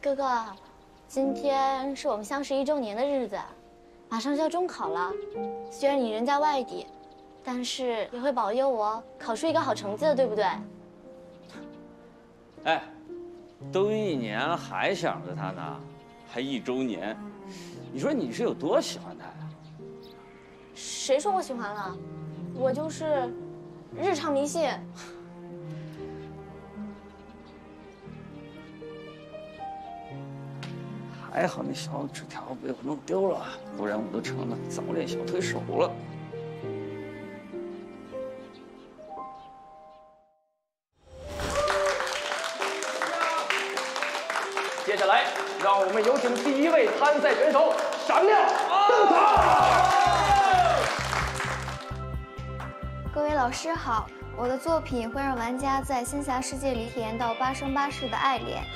哥哥，今天是我们相识1周年的日子，马上就要中考了。虽然你人在外地，但是也会保佑我考出一个好成绩的，对不对？ 哎，都1年了还想着他呢，还1周年，你说你是有多喜欢他呀？ 谁说我喜欢了？我就是日常迷信。 还好那小纸条被我弄丢了，不然我都成了早恋小推手了。 接下来，让我们有请第1位参赛选手闪亮登场。 各位老师好，我的作品会让玩家在仙侠世界里体验到8生8世的爱恋。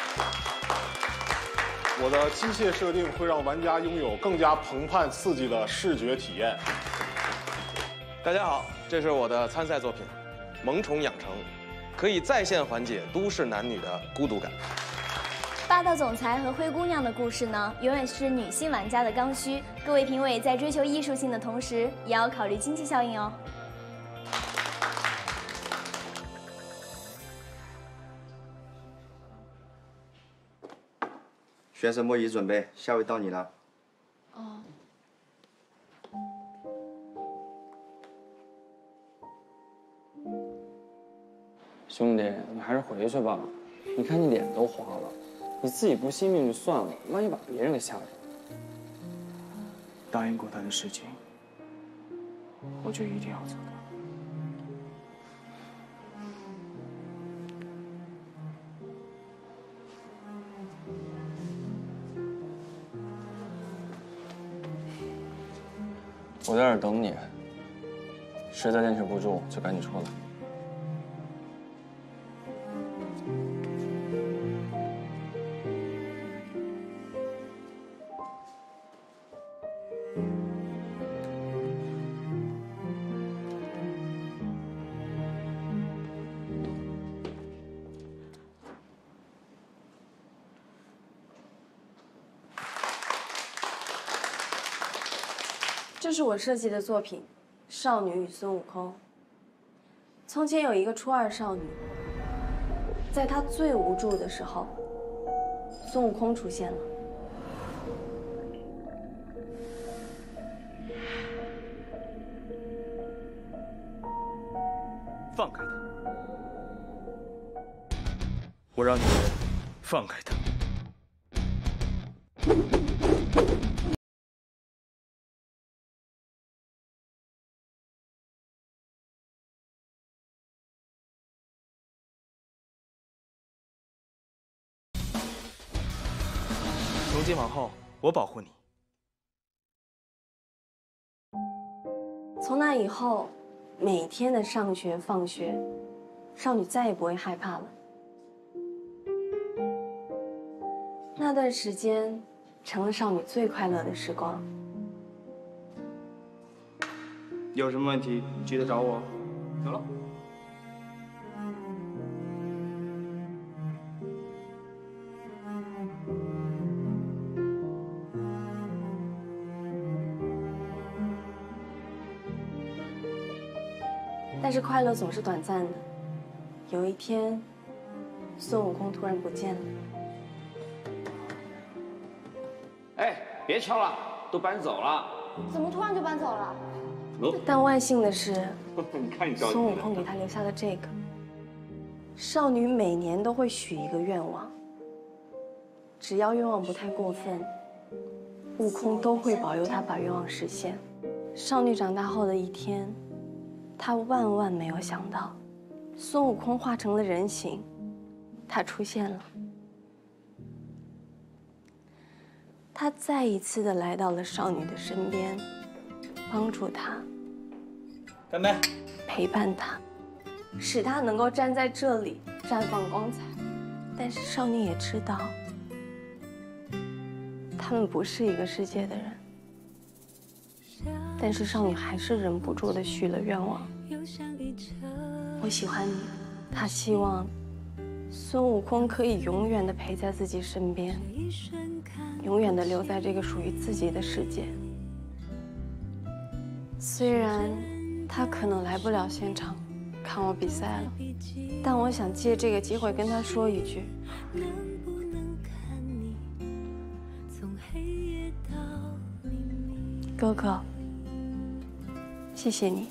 我的机械设定会让玩家拥有更加澎湃刺激的视觉体验。 大家好，这是我的参赛作品《萌宠养成》，可以在线缓解都市男女的孤独感。 霸道总裁和灰姑娘的故事呢，永远是女性玩家的刚需。各位评委在追求艺术性的同时，也要考虑经济效应哦。 选手莫仪准备，下位到你了。 哦。 兄弟，你还是回去吧。你看你脸都花了，你自己不惜命就算了，万一把别人给吓着了。 答应过他的事情，我就一定要做到。 我在这儿等你，实在坚持不住就赶紧出来。 这是我设计的作品《少女与孙悟空》。从前有一个初2少女，在她最无助的时候，孙悟空出现了。 放开他！我让你们放开他！从今往后，我保护你。 从那以后，每天的上学放学，少女再也不会害怕了。那段时间，成了少女最快乐的时光。 有什么问题记得找我。 走了。 但是快乐总是短暂的。有一天，孙悟空突然不见了。 哎，别敲了，都搬走了。 怎么突然就搬走了？ 但万幸的是， 你看你着急。 孙悟空给他留下了这个。少女每年都会许一个愿望，只要愿望不太过分，悟空都会保佑她把愿望实现。少女长大后的一天，她万万没有想到，孙悟空化成了人形，他出现了。他再一次的来到了少女的身边，帮助她， 干杯， 陪伴她，使她能够站在这里绽放光彩。但是少女也知道，他们不是一个世界的人。但是少女还是忍不住的许了愿望。我喜欢你，她希望孙悟空可以永远的陪在自己身边，永远的留在这个属于自己的世界。虽然他可能来不了现场看我比赛了，但我想借这个机会跟他说一句：哥哥，谢谢你。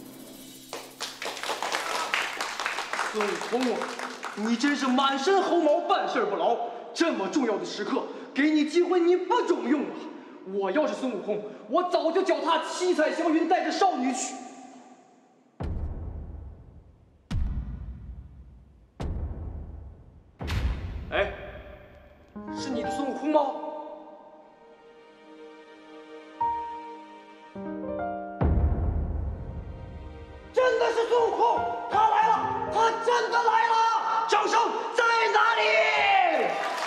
孙悟空啊，你真是满身猴毛，办事不牢。这么重要的时刻，给你机会你不中用啊！我要是孙悟空，我早就脚踏七彩祥云，带着少女去。哎，是你的孙悟空吗？真的是孙悟空，他来了，他真的来了！掌声在哪里？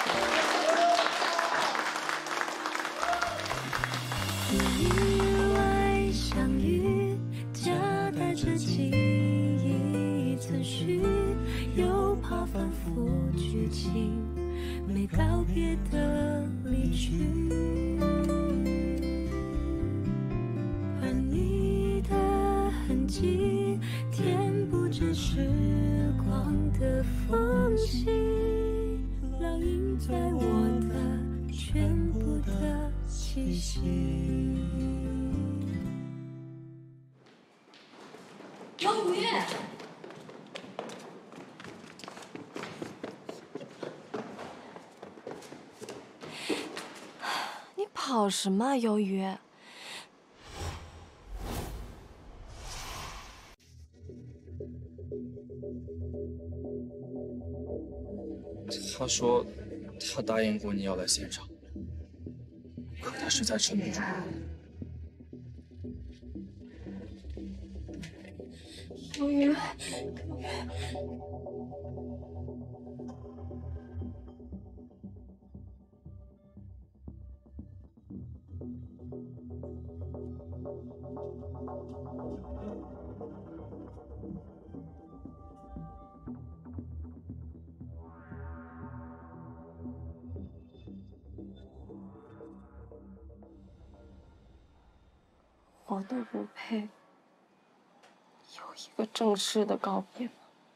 意外相遇，夹带着记忆存续，又怕反复剧情，没告别的离去。而你的痕迹，填补着时光的缝隙，烙印在我的全部的气息。 周雨， 你跑什么，鱿鱼？ 他说，他答应过你要来现场，可他实在撑不住。 鱿鱼，我都不配有一个正式的告别吗？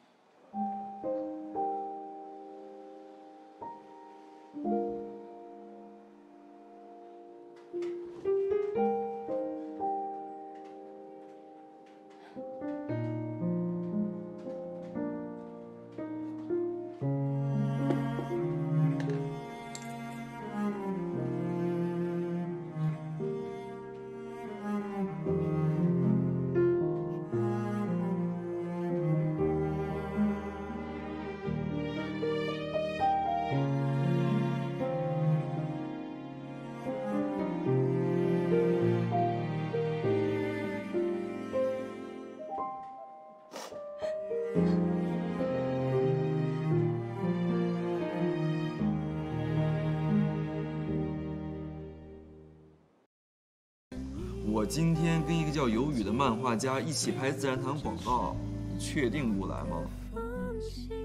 我今天跟一个叫鱿鱼的漫画家一起拍自然堂广告，你确定不来吗？